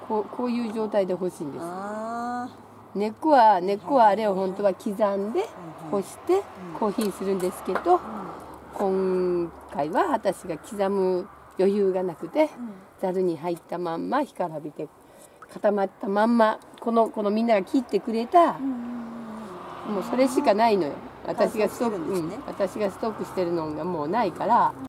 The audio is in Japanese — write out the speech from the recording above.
こういう状態で欲しいんです。根っこはあれを本当は刻んで干してコーヒーするんですけど、今回は私が刻む余裕がなくて、ざるに入ったまんま干からびて固まったまんま、このみんなが切ってくれた、もうそれしかないのよ。私がストックしてるのがもうないから。